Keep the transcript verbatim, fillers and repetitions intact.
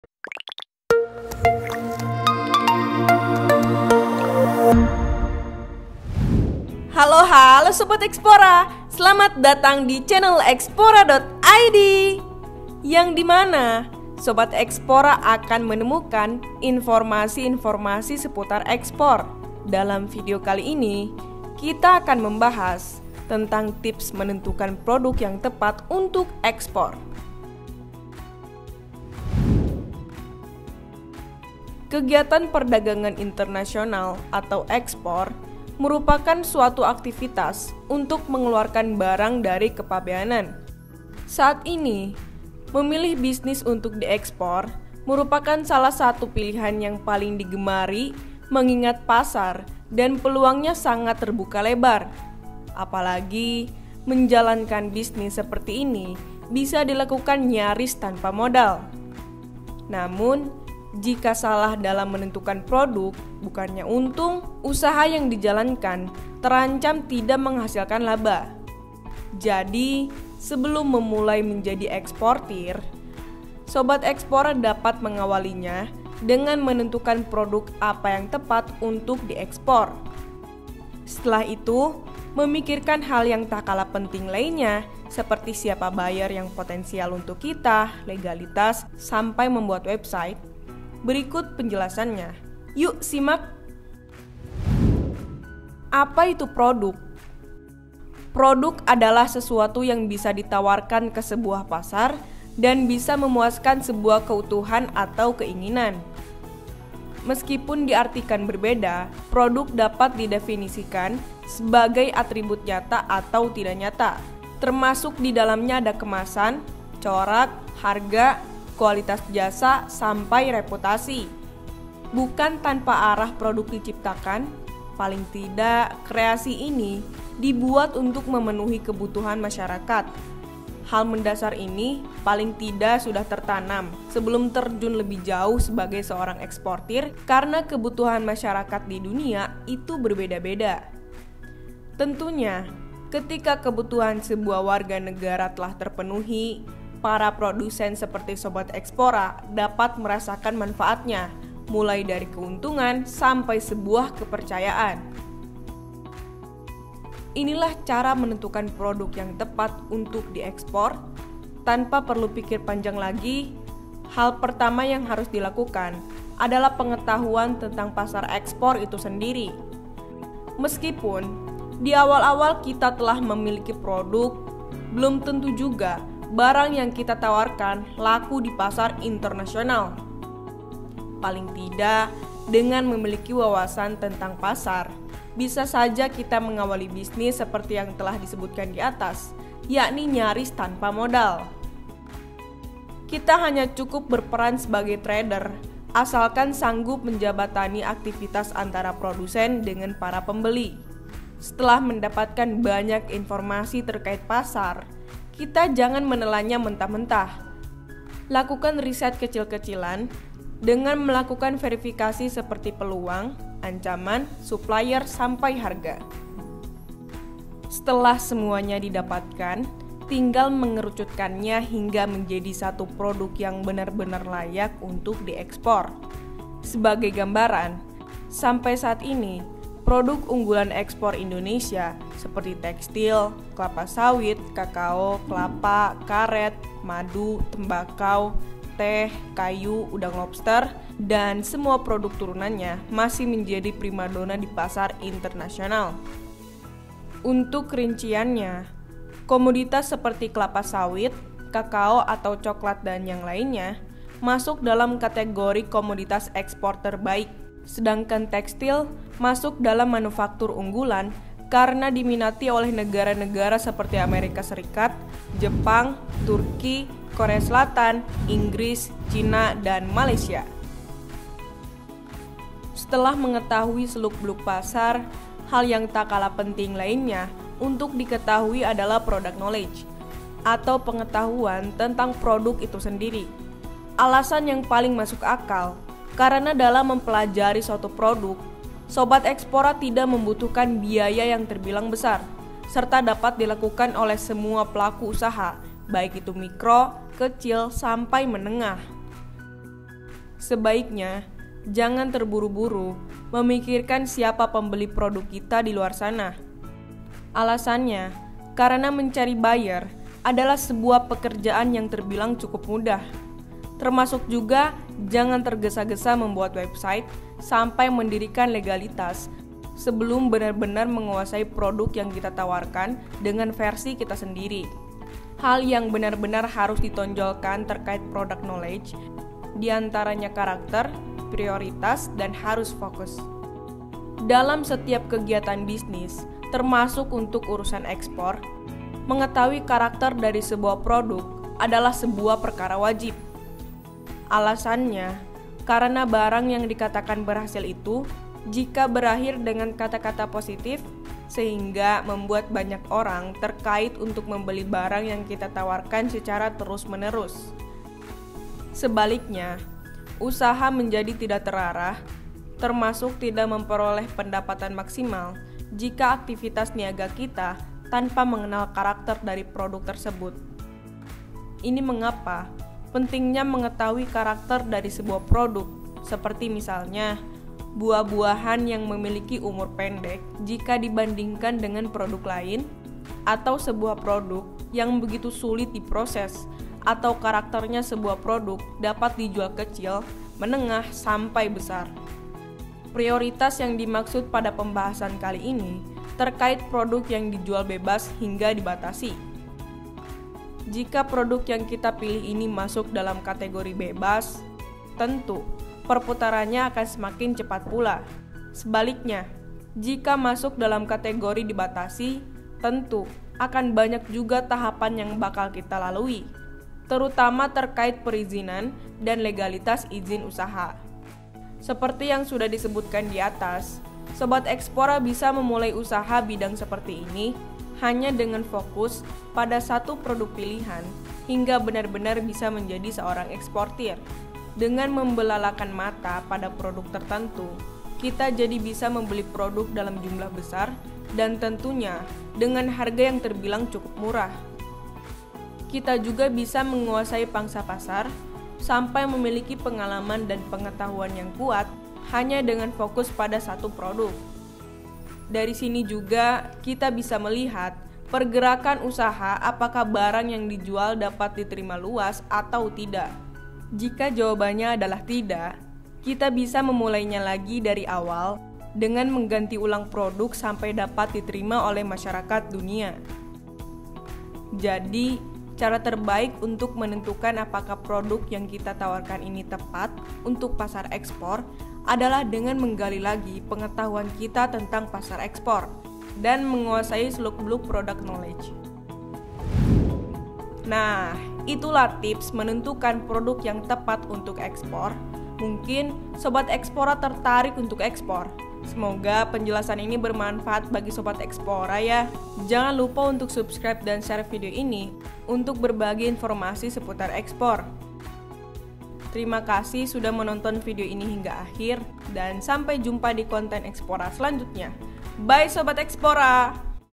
Halo halo Sobat Explora, selamat datang di channel explora dot i d, yang dimana Sobat Explora akan menemukan informasi-informasi seputar ekspor. Dalam video kali ini, kita akan membahas tentang tips menentukan produk yang tepat untuk ekspor. Kegiatan perdagangan internasional atau ekspor merupakan suatu aktivitas untuk mengeluarkan barang dari kepabeanan. Saat ini, memilih bisnis untuk diekspor merupakan salah satu pilihan yang paling digemari mengingat pasar dan peluangnya sangat terbuka lebar. Apalagi menjalankan bisnis seperti ini bisa dilakukan nyaris tanpa modal. Namun, jika salah dalam menentukan produk, bukannya untung, usaha yang dijalankan terancam tidak menghasilkan laba. Jadi, sebelum memulai menjadi eksportir, Sobat Explora dapat mengawalinya dengan menentukan produk apa yang tepat untuk diekspor. Setelah itu, memikirkan hal yang tak kalah penting lainnya, seperti siapa buyer yang potensial untuk kita, legalitas, sampai membuat website. Berikut penjelasannya. Yuk simak. Apa itu produk? Produk adalah sesuatu yang bisa ditawarkan ke sebuah pasar dan bisa memuaskan sebuah kebutuhan atau keinginan. Meskipun diartikan berbeda, produk dapat didefinisikan sebagai atribut nyata atau tidak nyata, termasuk di dalamnya ada kemasan, corak, harga, kualitas jasa, sampai reputasi. Bukan tanpa arah produk diciptakan, paling tidak kreasi ini dibuat untuk memenuhi kebutuhan masyarakat. Hal mendasar ini paling tidak sudah tertanam sebelum terjun lebih jauh sebagai seorang eksportir, karena kebutuhan masyarakat di dunia itu berbeda-beda. Tentunya, ketika kebutuhan sebuah warga negara telah terpenuhi, para produsen seperti Sobat Explora dapat merasakan manfaatnya, mulai dari keuntungan sampai sebuah kepercayaan. Inilah cara menentukan produk yang tepat untuk diekspor. Tanpa perlu pikir panjang lagi, hal pertama yang harus dilakukan adalah pengetahuan tentang pasar ekspor itu sendiri. Meskipun di awal-awal kita telah memiliki produk, belum tentu juga barang yang kita tawarkan laku di pasar internasional. Paling tidak, dengan memiliki wawasan tentang pasar, bisa saja kita mengawali bisnis seperti yang telah disebutkan di atas, yakni nyaris tanpa modal. Kita hanya cukup berperan sebagai trader, asalkan sanggup menjabatani aktivitas antara produsen dengan para pembeli. Setelah mendapatkan banyak informasi terkait pasar, kita jangan menelannya mentah-mentah. Lakukan riset kecil-kecilan dengan melakukan verifikasi seperti peluang, ancaman, supplier, sampai harga. Setelah semuanya didapatkan, tinggal mengerucutkannya hingga menjadi satu produk yang benar-benar layak untuk diekspor. Sebagai gambaran, sampai saat ini, produk unggulan ekspor Indonesia seperti tekstil, kelapa sawit, kakao, kelapa, karet, madu, tembakau, teh, kayu, udang lobster, dan semua produk turunannya masih menjadi primadona di pasar internasional. Untuk rinciannya, komoditas seperti kelapa sawit, kakao atau coklat dan yang lainnya masuk dalam kategori komoditas ekspor terbaik. Sedangkan tekstil masuk dalam manufaktur unggulan karena diminati oleh negara-negara seperti Amerika Serikat, Jepang, Turki, Korea Selatan, Inggris, Cina, dan Malaysia. Setelah mengetahui seluk-beluk pasar, hal yang tak kalah penting lainnya untuk diketahui adalah product knowledge atau pengetahuan tentang produk itu sendiri. Alasan yang paling masuk akal, karena dalam mempelajari suatu produk, Sobat Explora tidak membutuhkan biaya yang terbilang besar, serta dapat dilakukan oleh semua pelaku usaha, baik itu mikro, kecil, sampai menengah. Sebaiknya, jangan terburu-buru memikirkan siapa pembeli produk kita di luar sana. Alasannya, karena mencari buyer adalah sebuah pekerjaan yang terbilang cukup mudah. Termasuk juga jangan tergesa-gesa membuat website sampai mendirikan legalitas sebelum benar-benar menguasai produk yang kita tawarkan dengan versi kita sendiri. Hal yang benar-benar harus ditonjolkan terkait product knowledge, diantaranya karakter, prioritas, dan harus fokus. Dalam setiap kegiatan bisnis, termasuk untuk urusan ekspor, mengetahui karakter dari sebuah produk adalah sebuah perkara wajib. Alasannya, karena barang yang dikatakan berhasil itu jika berakhir dengan kata-kata positif, sehingga membuat banyak orang terkait untuk membeli barang yang kita tawarkan secara terus-menerus. Sebaliknya, usaha menjadi tidak terarah, termasuk tidak memperoleh pendapatan maksimal jika aktivitas niaga kita tanpa mengenal karakter dari produk tersebut. Ini mengapa pentingnya mengetahui karakter dari sebuah produk, seperti misalnya buah-buahan yang memiliki umur pendek jika dibandingkan dengan produk lain, atau sebuah produk yang begitu sulit diproses, atau karakternya sebuah produk dapat dijual kecil, menengah, sampai besar. Prioritas yang dimaksud pada pembahasan kali ini terkait produk yang dijual bebas hingga dibatasi. Jika produk yang kita pilih ini masuk dalam kategori bebas, tentu perputarannya akan semakin cepat pula. Sebaliknya, jika masuk dalam kategori dibatasi, tentu akan banyak juga tahapan yang bakal kita lalui, terutama terkait perizinan dan legalitas izin usaha. Seperti yang sudah disebutkan di atas, Sobat Explora bisa memulai usaha bidang seperti ini hanya dengan fokus pada satu produk pilihan hingga benar-benar bisa menjadi seorang eksportir. Dengan membelalakan mata pada produk tertentu, kita jadi bisa membeli produk dalam jumlah besar dan tentunya dengan harga yang terbilang cukup murah. Kita juga bisa menguasai pangsa pasar sampai memiliki pengalaman dan pengetahuan yang kuat hanya dengan fokus pada satu produk. Dari sini juga kita bisa melihat pergerakan usaha apakah barang yang dijual dapat diterima luas atau tidak. Jika jawabannya adalah tidak, kita bisa memulainya lagi dari awal dengan mengganti ulang produk sampai dapat diterima oleh masyarakat dunia. Jadi, cara terbaik untuk menentukan apakah produk yang kita tawarkan ini tepat untuk pasar ekspor adalah dengan menggali lagi pengetahuan kita tentang pasar ekspor dan menguasai seluk-beluk product knowledge. Nah, itulah tips menentukan produk yang tepat untuk ekspor. Mungkin Sobat Explora tertarik untuk ekspor. Semoga penjelasan ini bermanfaat bagi Sobat Explora ya. Jangan lupa untuk subscribe dan share video ini untuk berbagi informasi seputar ekspor. Terima kasih sudah menonton video ini hingga akhir dan sampai jumpa di konten Explora selanjutnya. Bye Sobat Explora!